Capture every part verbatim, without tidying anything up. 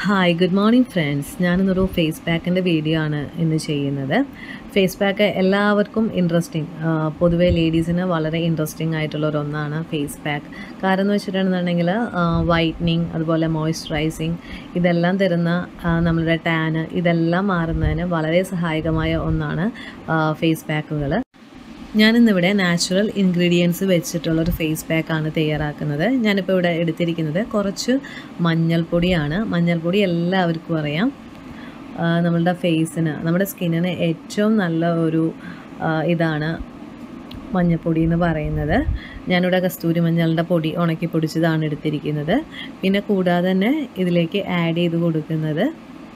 Hi good morning friends. ഞാനിന്നൊരു face പാക്കിൻ്റെ video ആണ് ഇന്ന് ചെയ്യുന്നത്. ഫേസ് പാക്ക് എല്ലാവർക്കും ഇൻട്രസ്റ്റിംഗ്, പൊതുവേ ലേഡീസിന് വളരെ ഇൻട്രസ്റ്റിംഗ് ആയിട്ടുള്ളൊരു ഒന്നാണ് ഫേസ് പാക്ക്. കാരണം എന്ന് വെച്ചിട്ടുണ്ടെന്നുണ്ടെങ്കിൽ വൈറ്റനിങ്, അതുപോലെ മോയ്സ്ചറൈസിങ് ഇതെല്ലാം തരുന്ന നമ്മളുടെ ടാന് ഇതെല്ലാം മാറുന്നതിന് വളരെ സഹായകമായ ഒന്നാണ് ഫേസ് പാക്കുകൾ. ഞാനിന്നിവിടെ നാച്ചുറൽ ഇൻഗ്രീഡിയൻസ് വെച്ചിട്ടുള്ളൊരു ഫേസ് പാക്കാണ് തയ്യാറാക്കുന്നത്. ഞാനിപ്പോൾ ഇവിടെ എടുത്തിരിക്കുന്നത് കുറച്ച് മഞ്ഞൾപ്പൊടിയാണ്. മഞ്ഞൾപ്പൊടി എല്ലാവർക്കും അറിയാം, നമ്മളുടെ ഫേസിന്, നമ്മുടെ സ്കിന്നിന് ഏറ്റവും നല്ല ഒരു ഇതാണ് മഞ്ഞൾപ്പൊടി എന്ന് പറയുന്നത്. ഞാനിവിടെ കസ്തൂരി മഞ്ഞളുടെ പൊടി ഉണക്കി പൊടിച്ചതാണ് എടുത്തിരിക്കുന്നത്. പിന്നെ കൂടാതെ തന്നെ ഇതിലേക്ക് ആഡ് ചെയ്ത് കൊടുക്കുന്നത്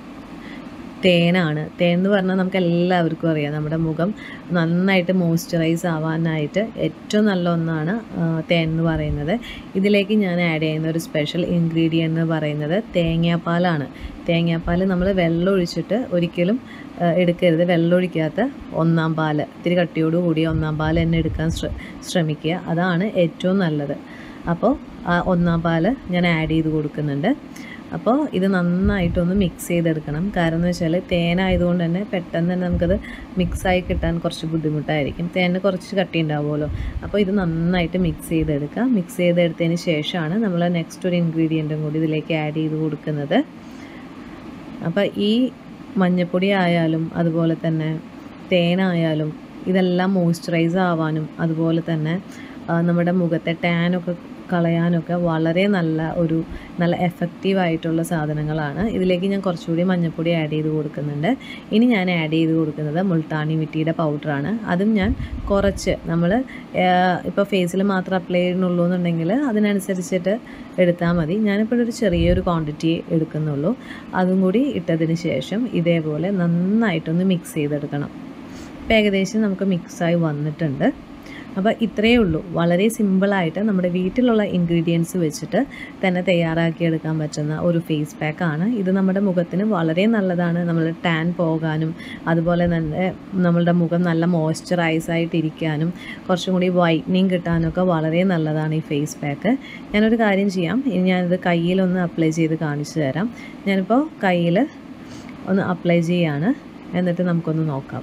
തേനാണ്. തേൻ എന്ന് പറഞ്ഞാൽ നമുക്ക് എല്ലാവർക്കും അറിയാം, നമ്മുടെ മുഖം നന്നായിട്ട് മോയ്സ്ചറൈസ് ആവാനായിട്ട് ഏറ്റവും നല്ല ഒന്നാണ് തേൻ എന്ന് പറയുന്നത്. ഇതിലേക്ക് ഞാൻ ആഡ് ചെയ്യുന്ന ഒരു സ്പെഷ്യൽ ഇൻഗ്രീഡിയൻ്റ് എന്ന് പറയുന്നത് തേങ്ങാപ്പാലാണ്. തേങ്ങാപ്പാൽ നമ്മൾ വെള്ളം ഒഴിച്ചിട്ട് ഒരിക്കലും എടുക്കരുത്. വെള്ളം ഒഴിക്കാത്ത ഒന്നാം പാൽ, ഇത്തിരി കട്ടിയോട് കൂടിയ ഒന്നാം പാൽ തന്നെ എടുക്കാൻ ശ്രമിക്കുക. അതാണ് ഏറ്റവും നല്ലത്. അപ്പോൾ ആ ഒന്നാം പാൽ ഞാൻ ആഡ് ചെയ്ത് കൊടുക്കുന്നുണ്ട്. അപ്പോൾ ഇത് നന്നായിട്ടൊന്ന് മിക്സ് ചെയ്തെടുക്കണം. കാരണം എന്ന് വെച്ചാൽ തേനായതുകൊണ്ട് തന്നെ പെട്ടെന്ന് തന്നെ നമുക്കത് മിക്സായി കിട്ടാൻ കുറച്ച് ബുദ്ധിമുട്ടായിരിക്കും. തേന് കുറച്ച് കട്ടി ഉണ്ടാവുമല്ലോ. അപ്പോൾ ഇത് നന്നായിട്ട് മിക്സ് ചെയ്തെടുക്കുക. മിക്സ് ചെയ്തെടുത്തതിന് ശേഷമാണ് നമ്മൾ നെക്സ്റ്റ് ഒരു ഇൻഗ്രീഡിയൻറ്റും കൂടി ഇതിലേക്ക് ആഡ് ചെയ്ത് കൊടുക്കുന്നത്. അപ്പോൾ ഈ മഞ്ഞൾപ്പൊടി ആയാലും അതുപോലെ തന്നെ തേനായാലും ഇതെല്ലാം മോയ്സ്ചറൈസ് ആവാനും അതുപോലെ തന്നെ നമ്മുടെ മുഖത്തെ ടാനൊക്കെ കളയാനൊക്കെ വളരെ നല്ല ഒരു നല്ല എഫക്റ്റീവായിട്ടുള്ള സാധനങ്ങളാണ്. ഇതിലേക്ക് ഞാൻ കുറച്ചുകൂടി മഞ്ഞൾപ്പൊടി ആഡ് ചെയ്ത് കൊടുക്കുന്നുണ്ട്. ഇനി ഞാൻ ആഡ് ചെയ്ത് കൊടുക്കുന്നത് മുൾട്ടാനി മിട്ടിയുടെ പൗഡറാണ്. അതും ഞാൻ കുറച്ച്, നമ്മൾ ഇപ്പോൾ ഫേസിൽ മാത്രം അപ്ലൈ ചെയ്യുന്നുള്ളൂ എന്നുണ്ടെങ്കിൽ അതിനനുസരിച്ചിട്ട് എടുത്താൽ മതി. ഞാനിപ്പോൾ ഒരു ചെറിയൊരു ക്വാണ്ടിറ്റി എടുക്കുന്നുള്ളൂ. അതും കൂടി ഇട്ടതിന് ശേഷം ഇതേപോലെ നന്നായിട്ടൊന്ന് മിക്സ് ചെയ്തെടുക്കണം. ഇപ്പോൾ ഏകദേശം നമുക്ക് മിക്സായി വന്നിട്ടുണ്ട്. അപ്പോൾ ഇത്രയേ ഉള്ളൂ. വളരെ സിമ്പിളായിട്ട് നമ്മുടെ വീട്ടിലുള്ള ഇൻഗ്രീഡിയൻസ് വെച്ചിട്ട് തന്നെ തയ്യാറാക്കിയെടുക്കാൻ പറ്റുന്ന ഒരു ഫേസ് പാക്കാണ് ഇത്. നമ്മുടെ മുഖത്തിന് വളരെ നല്ലതാണ്. നമ്മൾ ടാൻ പോകാനും അതുപോലെ തന്നെ നമ്മളുടെ മുഖം നല്ല മോയ്സ്ചറൈസ് ആയിട്ടിരിക്കാനും കുറച്ചും കൂടി വൈറ്റനിങ് കിട്ടാനൊക്കെ വളരെ നല്ലതാണ് ഈ ഫേസ് പാക്ക്. ഞാനൊരു കാര്യം ചെയ്യാം, ഇനി ഞാനിത് കയ്യിലൊന്ന് അപ്ലൈ ചെയ്ത് കാണിച്ചു തരാം. ഞാനിപ്പോൾ കയ്യിൽ ഒന്ന് അപ്ലൈ ചെയ്യാണ്, എന്നിട്ട് നമുക്കൊന്ന് നോക്കാം.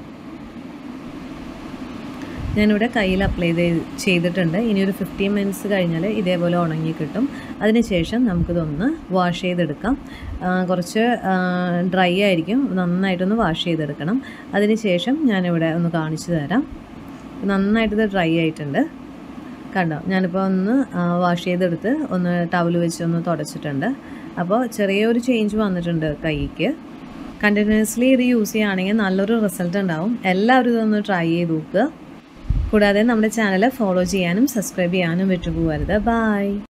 ഞാനിവിടെ കയ്യിൽ അപ്ലൈ ചെയ്തിട്ടുണ്ട്. ഇനി ഒരു ഫിഫ്റ്റീൻ മിനിറ്റ്സ് കഴിഞ്ഞാൽ ഇതേപോലെ ഉണങ്ങി കിട്ടും. അതിനുശേഷം നമുക്കിതൊന്ന് വാഷ് ചെയ്തെടുക്കാം. കുറച്ച് ഡ്രൈ ആയിരിക്കും, നന്നായിട്ടൊന്ന് വാഷ് ചെയ്തെടുക്കണം. അതിനുശേഷം ഞാനിവിടെ ഒന്ന് കാണിച്ചു തരാം. നന്നായിട്ടിത് ഡ്രൈ ആയിട്ടുണ്ട്, കണ്ടോ? ഞാനിപ്പോൾ ഒന്ന് വാഷ് ചെയ്തെടുത്ത് ഒന്ന് ടവൽ വെച്ച് ഒന്ന് തുടച്ചിട്ടുണ്ട്. അപ്പോൾ ചെറിയൊരു ചേഞ്ച് വന്നിട്ടുണ്ട് കൈക്ക്. കണ്ടിന്യൂസ്ലി ഇത് യൂസ് ചെയ്യുകയാണെങ്കിൽ നല്ലൊരു റിസൾട്ട് ഉണ്ടാവും. എല്ലാവരും ഇതൊന്ന് ട്രൈ ചെയ്ത് നോക്കുക. കൂടാതെ നമ്മുടെ ചാനൽ ഫോളോ ചെയ്യാനും സബ്സ്ക്രൈബ് ചെയ്യാനും വിട്ടുപോകരുത്. ബൈ.